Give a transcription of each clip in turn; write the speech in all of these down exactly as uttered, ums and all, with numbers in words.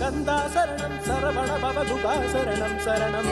ஸ்கந்தா சரணம் சரவண பவகுகா சரணம் சரணம்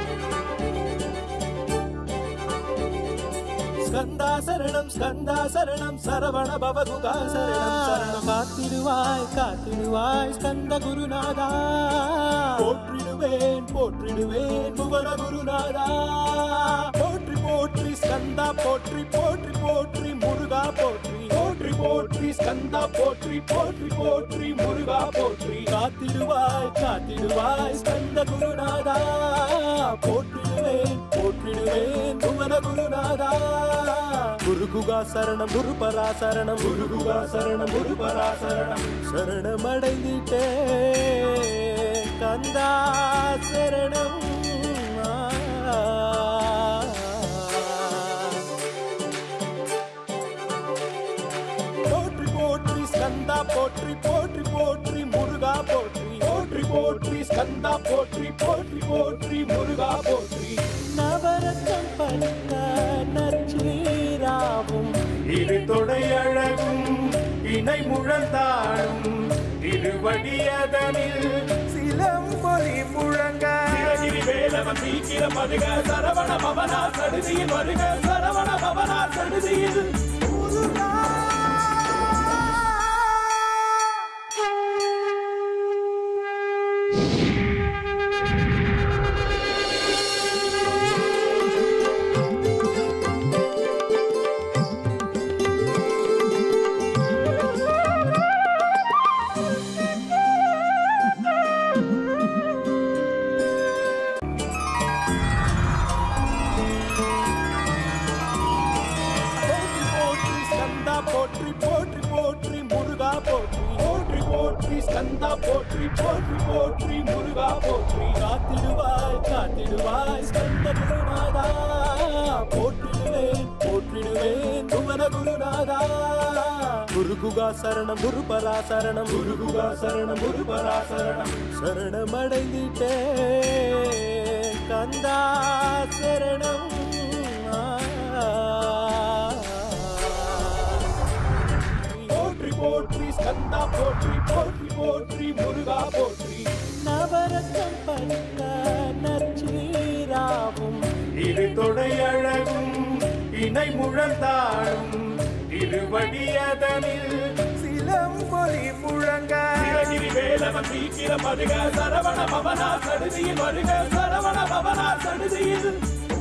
ஸ்கந்தா சரணம் ஸ்கந்தா சரணம் சரவண பவகுகா சரணம் சரணம் காத்திடுவாய் காத்திடுவாய் ஸ்கந்த குருநாதா போற்றிடுவேன் போற்றிடுவேன் புவன குருநாதா போற்றி போற்றி ஸ்கந்தா போற்றி போற்றி போற்றி முருகா போற்றி போற்றி போற்றி ஸ்கந்தா போற்றி போற்றி போற்றி முருகா போற்றி காத்திடுவாய் காத்திடுவாய் ஸ்கந்த குருநாதா போற்றிடுவேன் போற்றிடுவேன் புவன குருநாதா குருகுகா சரணம் குருபரா சரணம் குருகுகா சரணம் குருபரா சரணம் சரணமடைந்திட்டே கந்தா சரணம் போற்றி போற்றி ஸ்கந்தா போற்றி போற்றி போற்றி முருகா போற்றி போற்றி போற்றி ஸ்கந்தா போற்றி போற்றி போற்றி முருகா போற்றி நவரத்தம் பட்ட நற்சீராவும் இரு தொடையழகும் இணை முழந்தாடும் திருவடியதனில் சிலம்பொலி முழங்க வேலவன் சீக்கிர மருக சரவண பவனா சடுதியில் வருக சரவண பவனா சடுதியில் போற்றி போற்றி போற்றி முருகா போற்றி போற்றி போற்றி ஸ்கந்தா போற்றி போற்றி போற்றி முருகா போற்றி காத்திடுவாய் காத்திடுவாய் ஸ்கந்த குருநாதா போற்றிடுவேன் போற்றிடுவேன் புவன குருநாதா குருகுகா சரணம் குருபரா சரணம் குருகுகா சரணம் குருபரா சரணம் சரணமடைந்திட்டே கந்தா சரணம் போற்றி ஸ்கந்தா போற்றி போற்றி போற்றி முருகா போற்றி நவரத்தம் பட்ட நற்சீராவும் இரு தொடையழகும் இணை முழந்தாடும் திருவடியதனில் சிலம்பொலி முழங்க வேலவன் சீக்கிர மருக சரவண பவனா சடுதியில் வருக சரவண பவனா சடுதியில்